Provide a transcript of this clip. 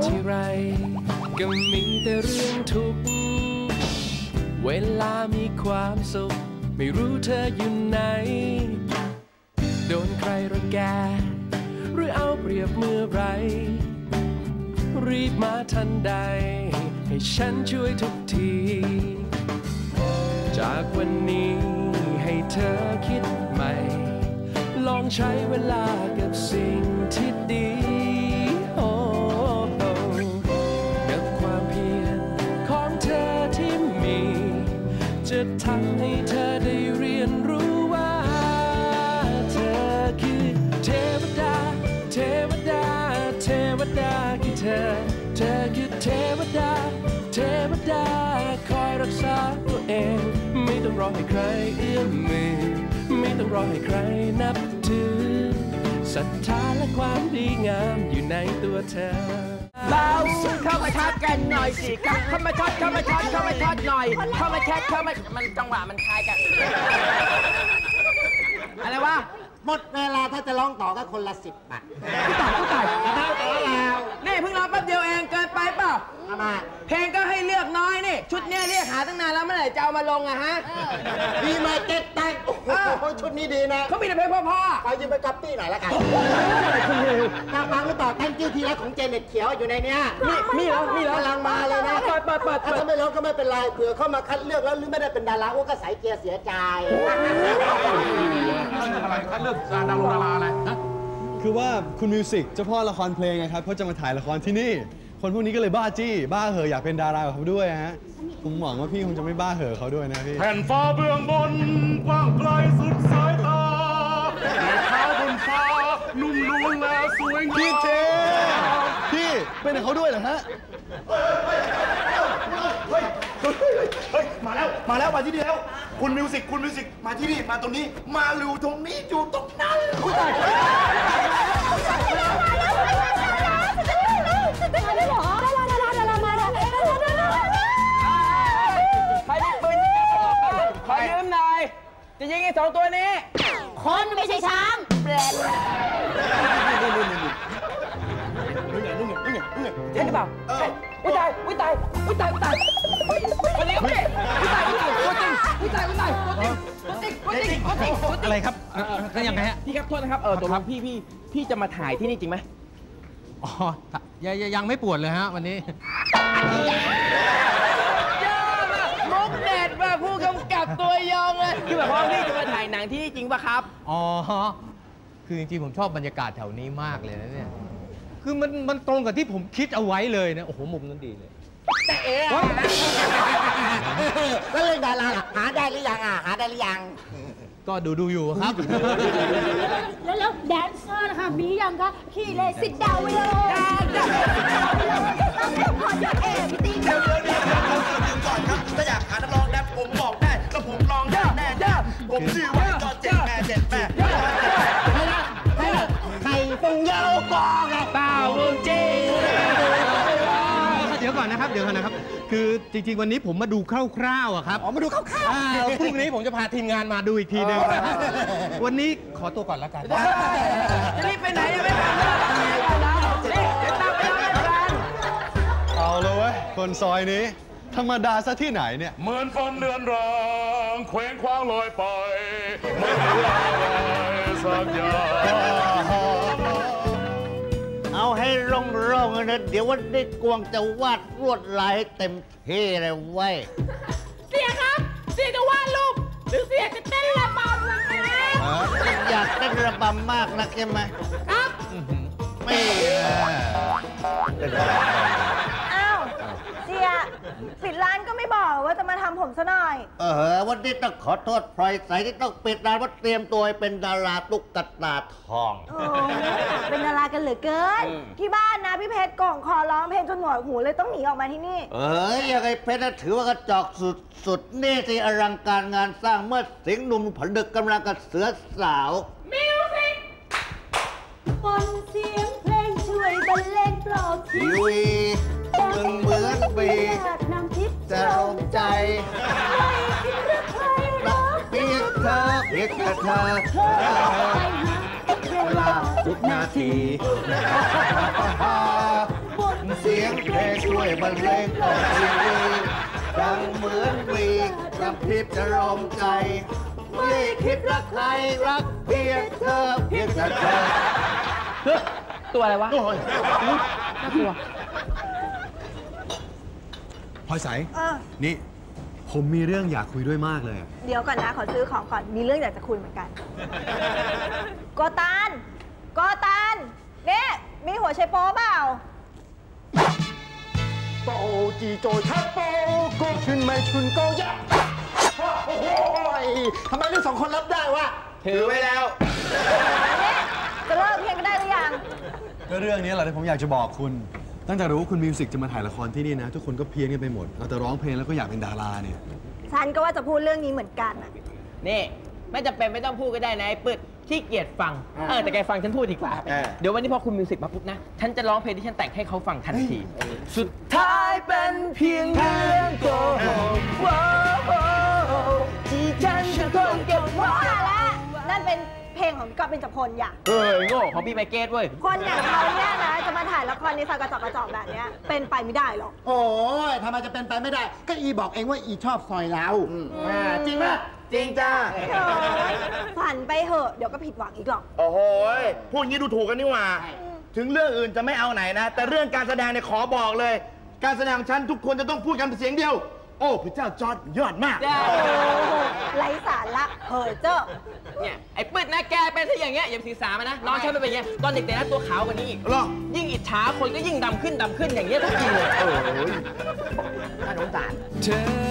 ทีไรก็มีแต่เรื่องทุกข์เวลามีความสุขไม่รู้เธออยู่ไหนโดนใครรังแกหรือเอาเปรียบเมื่อไรรีบมาทันใดให้ฉันช่วยทุกทีจากวันนี้ให้เธอคิดใหม่ลองใช้เวลากับสิ่งที่ดีกับความเพียรของเธอที่มีจะทำให้เธอได้เรียนรู้ว่าเธอคือเทวดาเทวดาเทวดาคือเธอคือเทวดาเทวดาคอยรักษาตัวเองไม่ต้องรอให้ใครเอื้อมมือไม่ต้องรอให้ใครนับถือศรัทธาและความดีงามอยู่ในตัวเธอเราเข้ามาช็อตกันหน่อยสิครับเข้ามาช็อตหน่อยเข้ามามันจังหวะมันคล้ายกันอะไรวะหมดเวลาถ้าจะร้องต่อก็คนละ10 บาทผู้ตายนี่เพิ่งร้องแป๊บเดียวเองเกินไปเปล่าเพลงก็ให้เลือกน้อยนี่ชุดนี้เรียกหาตั้งนานแล้วเมื่อไหร่จะเอามาลงอะฮะดีมาเก็ตแต่งโอ้โหชุดนี้ดีนะเขามีแต่เพลงพ่อๆไปยืมไปก๊อปปี้หน่อยละกันตาฟังหรือเปล่าแตงกิ้วทีแรกของเจเน็ตเขียวอยู่ในเนี้ยมีเหรอกำลังมาเลยนะเปิดถ้าไม่ร้องก็ไม่เป็นไรเผื่อเข้ามาคัดเลือกแล้วหรือไม่ได้เป็นดาราก็ใส่เกียร์เสียใจอะไรคัดเลือกดาราอะไรนะคือว่าคุณมิวสิกเจ้าพ่อละครเพลงครับเขาจะมาถ่ายละครที่นี่คนพวกนี้ก็เลยบ้าจี้บ้าเหอะอยากเป็นดารากับเขาด้วยฮะผมหวังว่าพี่คงจะไม่บ้าเหอะเขาด้วยนะพี่แผ่นฟ้าเบื้องบนกว้างไกลสุดสายตาเท้าบนฟ้านุ่มนวลและสวยงามพี่เจพี่เป็นเขาด้วยเหรอฮะมาแล้วมาที่นี่แล้วคุณมิวสิกมาที่นี่มาตรงนี้มาอยู่ตรงนี้อยู่ตรงนั้นใครมีปืนขอยืมหน่อยจะยิงไอ้2 ตัวนี้คนไม่ใช่ช้างเห็นหรือเปล่าอุ้ยตายคนนี้ก็ไม่อะไรครับแล้วยังไงฮะพี่ครับโทษนะครับตัวพี่จะมาถ่ายที่นี่จริงไหมอ๋อยังไม่ปวดเลยฮะวันนี้มุกเด็ดว่าผู้กำกับตัวยองเลยคือแบบว่าพี่จะมาถ่ายหนังที่นี่จริงป่ะครับอ๋อคือจริงๆผมชอบบรรยากาศแถวนี้มากเลยนะเนี่ยคือมันตรงกับที่ผมคิดเอาไว้เลยนะโอ้โหมุมนั้นดีเลยแต่แล้วเรื่องดาราหาได้หรือยังก็ดูอยู่ครับแล้วแดนเซอร์นะคะมียังคะขี่เลยสิดดาวไปเลยต้องขอหยุดเองตีก่อนก่อนครับถ้าอยากหานักร้องแรปผมบอกได้แล้วผมร้องได้แน่ผมชื่อว่าจอเจ็ดแม่ใครฟงเยากองเปล่าจริงเดี๋ยวก่อนนะครับคือจริงๆวันนี้ผมมาดูคร่าวๆครับมาดูคร่าวๆพรุ่งนี้ผมจะพาทีมงานมาดูอีกทีนึงวันนี้ขอตัวก่อนแล้วกันจะรีบไปไหนยังไม่ทันเลยเดี๋ยวตามไปแล้วกันเอาเลยเว้ยคนซอยนี้ธรรมดาซะที่ไหนเนี่ยเหมือนฝันเดือนรางเคว้งคว้างลอยไปเหมือนอะไรสักอย่างเอาให้ร่องนะเดี๋ยววันนี้กวงจะวาดลวดลายให้เต็มที่เลยเว้ยเสียครับเสียจะวาดรูปหรือเสียจะเต้นระบำนะครับอยากเต้นระบำมากนะใช่ไหมครับไม่อ้าวเสียปิดร้านก็ไม่บอกว่าจะมาทำผมซะหน่อยวันนี้ต้องขอโทษพลอยใสที่ต้องปิดร้านเพราะเตรียมตัวเป็นดาราตุ๊กตาทองเป็นดารากันเหลือเกินที่บ้านนะพี่เพชรกล่องคอร้องเพลงจนหนวกหูเลยต้องหนีออกมาที่นี่ยังไงเพชรถือว่ากระจอกสุดนี่สิอลังการงานสร้างเมื่อสิงห์หนุ่มผนึกกำลังกับเสือสาวมิวสิกบนเสียงเพลงช่วยบรรเลงปลอบทีวีเหมือนบีจะลงใจรักเพียงเธอเวลาทุกนาทีบนเสียงเพลงช่วยบรรเลงกล่อมทีวีดังเหมือนวีกระพริบจะรมใจไม่คิดรักใครรักเพียงเธอเพียงแต่เธอตัวอะไรวะโอ้ยน่ากลัวพลอยใสเออนี่ผมมีเรื่องอยากคุยด้วยมากเลยเดี๋ยวก่อนนะ ขอซื้อของก่อน มีเรื่องอยากจะคุยเหมือนกัน โกตานเนี่ยมีหัวไชโป๊เปล่าโตจีโจชัดโปกูชุนไม่ชุนโกยะโอ้โหทำไมทั้งสองคนรับได้วะถือไว้แล้วเนี่ยจะเลิกเพียงกันได้หรือยังก็เรื่องนี้แหละที่ผมอยากจะบอกคุณ ตั้งแต่รู้ว่าคุณมิวสิกจะมาถ่ายละครที่นี่นะ ทุกคนก็เพี้ยนกันไปหมด เอาแต่ร้องเพลงแล้วก็อยากเป็นดาราเนี่ยฉันก็ว่าจะพูดเรื่องนี้เหมือนกันอะนี่ไม่จำเป็นไม่ต้องพูดก็ได้นะไอ้ปืดขี้เกียจฟังแต่แกฟังฉันพูดดีกว่า เดี๋ยววันนี้พอคุณมิวสิกมาปุ๊บนะ ฉันจะร้องเพลงที่ฉันแต่งให้เขาฟังทันที สุดท้ายเป็นเพียงเรื่องโกหกที่ฉันจะต้องเก็บไว้ว่าแล้วนั่นเป็นเพลงของพี่ก๊อฟเบญจพลอย่าเฮ้ยโง่ของพี่ไมเกตเว้ยคนอย่างเขาเนี่ยนะ จะมาถ่ายละครในซอยกระจอกแบบเนี้ยเป็นไปไม่ได้หรอกโอ้ยทำไมจะเป็นไปไม่ได้ ก็อีบอกเองว่าอีชอบซอยเราจริงไหมจริงจ้าโอ้ยฝันไปเหอะ เดี๋ยวก็ผิดหวังอีกหรอกโอ้โหพูดอย่างนี้ดูถูกกันนี่หว่า ถึงเรื่องอื่นจะไม่เอาไหนนะ แต่เรื่องการแสดงเนี่ยขอบอกเลย การแสดงของฉันทุกคนจะต้องพูดกันเป็นเสียงเดียว โอ้พระเจ้าจอร์ดยอดมากจ้าไร้สาระเห่อเจ้อเนี่ยไอ้ปืดนะแกเป็นซะอย่างเงี้ยอย่าถือสามันนะน้องฉันไม่เป็นอย่างเงี้ยตอนเด็กๆนะตัวขาวกว่านี้อีกหรอยิ่งอิจฉาคนก็ยิ่งดำขึ้นอย่างเงี้ยทุกทีเลยโอ้ยน่าสงสารเธอ